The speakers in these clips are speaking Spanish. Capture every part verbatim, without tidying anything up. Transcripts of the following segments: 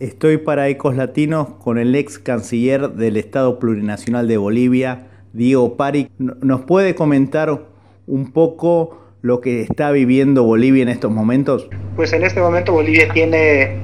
Estoy para Ecos Latinos con el ex canciller del Estado Plurinacional de Bolivia, Diego Pari. ¿Nos puede comentar un poco lo que está viviendo Bolivia en estos momentos? Pues en este momento Bolivia tiene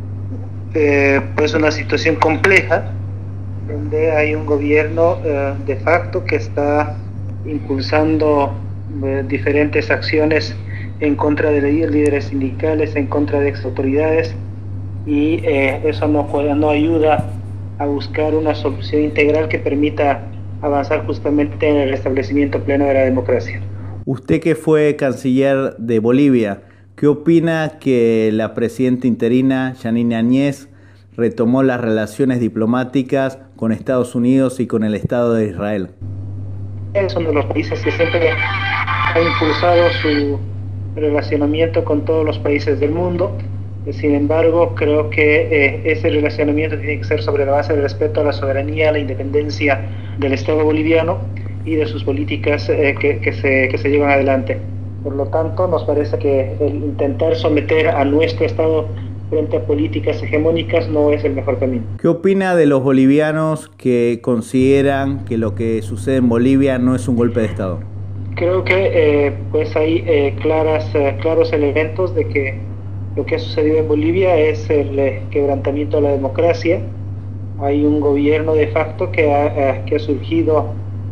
eh, pues una situación compleja, donde hay un gobierno eh, de facto que está impulsando eh, diferentes acciones en contra de líderes sindicales, en contra de ex autoridades, y eh, eso no, no ayuda a buscar una solución integral que permita avanzar justamente en el restablecimiento pleno de la democracia. Usted, que fue canciller de Bolivia, ¿qué opina que la presidenta interina Yanine Áñez retomó las relaciones diplomáticas con Estados Unidos y con el Estado de Israel? Es uno de los países que siempre ha impulsado su relacionamiento con todos los países del mundo. Sin embargo, creo que eh, ese relacionamiento tiene que ser sobre la base del respeto a la soberanía, a la independencia del Estado boliviano y de sus políticas eh, que, que, se, que se llevan adelante. Por lo tanto, nos parece que el intentar someter a nuestro Estado frente a políticas hegemónicas no es el mejor camino. ¿Qué opina de los bolivianos que consideran que lo que sucede en Bolivia no es un golpe de Estado? Creo que eh, pues hay eh, claras, eh, claros elementos de que lo que ha sucedido en Bolivia es el eh, quebrantamiento de la democracia. Hay un gobierno de facto que ha, eh, que ha surgido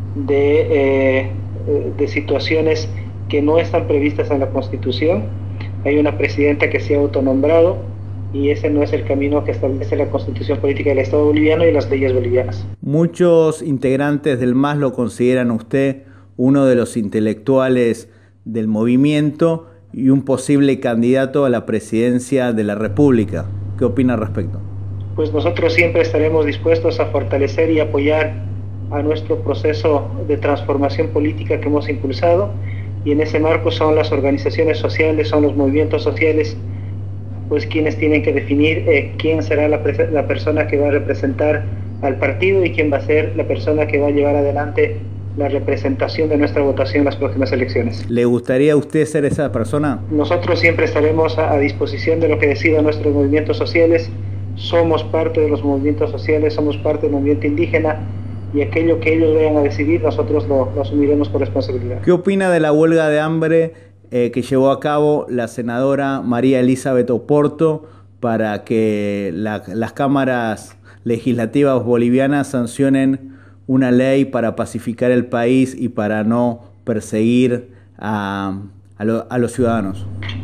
de, eh, de situaciones que no están previstas en la Constitución. Hay una presidenta que se ha autonombrado, y ese no es el camino que establece la Constitución Política del Estado Boliviano y las leyes bolivianas. Muchos integrantes del M A S lo consideran a usted uno de los intelectuales del movimiento y un posible candidato a la presidencia de la República. ¿Qué opina al respecto? Pues nosotros siempre estaremos dispuestos a fortalecer y apoyar a nuestro proceso de transformación política que hemos impulsado, y en ese marco son las organizaciones sociales, son los movimientos sociales, pues quienes tienen que definir eh, quién será la, la persona que va a representar al partido y quién va a ser la persona que va a llevar adelante la representación de nuestra votación en las próximas elecciones. ¿Le gustaría a usted ser esa persona? Nosotros siempre estaremos a, a disposición de lo que decidan nuestros movimientos sociales. Somos parte de los movimientos sociales, somos parte del movimiento indígena, y aquello que ellos vayan a decidir, nosotros lo, lo asumiremos con responsabilidad. ¿Qué opina de la huelga de hambre eh, que llevó a cabo la senadora María Elizabeth Oporto para que la, las cámaras legislativas bolivianas sancionen una ley para pacificar el país y para no perseguir a, a, lo, a los ciudadanos?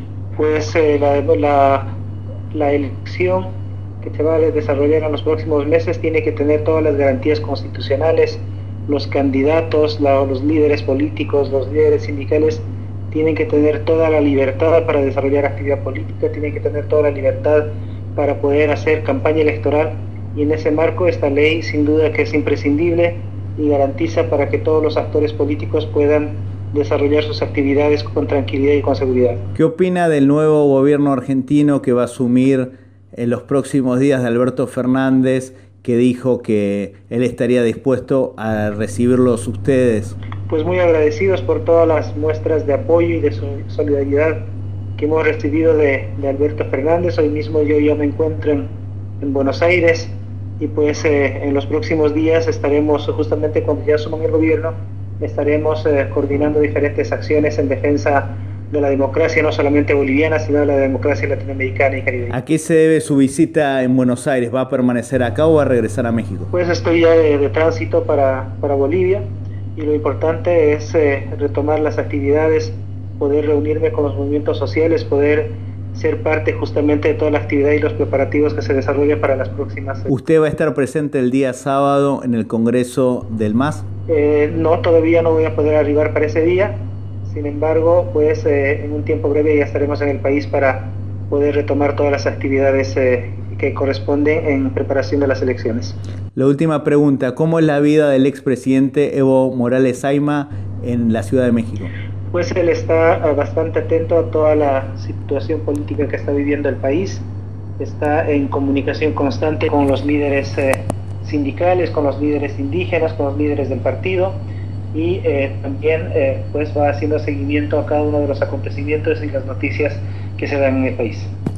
Pues eh, la, la, la elección que se va a desarrollar en los próximos meses tiene que tener todas las garantías constitucionales. Los candidatos, la, los líderes políticos, los líderes sindicales tienen que tener toda la libertad para desarrollar actividad política, tienen que tener toda la libertad para poder hacer campaña electoral, y en ese marco esta ley sin duda que es imprescindible y garantiza para que todos los actores políticos puedan desarrollar sus actividades con tranquilidad y con seguridad. ¿Qué opina del nuevo gobierno argentino que va a asumir en los próximos días de Alberto Fernández, que dijo que él estaría dispuesto a recibirlos ustedes? Pues muy agradecidos por todas las muestras de apoyo y de solidaridad que hemos recibido de, de Alberto Fernández. Hoy mismo yo ya me encuentro en, en Buenos Aires, y pues eh, en los próximos días estaremos, justamente cuando ya asuman el gobierno, estaremos eh, coordinando diferentes acciones en defensa de la democracia, no solamente boliviana, sino de la democracia latinoamericana y caribeña. ¿A qué se debe su visita en Buenos Aires? ¿Va a permanecer acá o va a regresar a México? Pues estoy ya de, de tránsito para, para Bolivia, y lo importante es eh, retomar las actividades, poder reunirme con los movimientos sociales, poder ser parte justamente de toda la actividad y los preparativos que se desarrollan para las próximas. ¿Usted va a estar presente el día sábado en el Congreso del M A S? Eh, no, todavía no voy a poder arribar para ese día. Sin embargo, pues eh, en un tiempo breve ya estaremos en el país para poder retomar todas las actividades eh, que corresponden en preparación de las elecciones. La última pregunta: ¿cómo es la vida del expresidente Evo Morales Ayma en la Ciudad de México? Pues él está bastante atento a toda la situación política que está viviendo el país, está en comunicación constante con los líderes eh, sindicales, con los líderes indígenas, con los líderes del partido, y eh, también eh, pues va haciendo seguimiento a cada uno de los acontecimientos y las noticias que se dan en el país.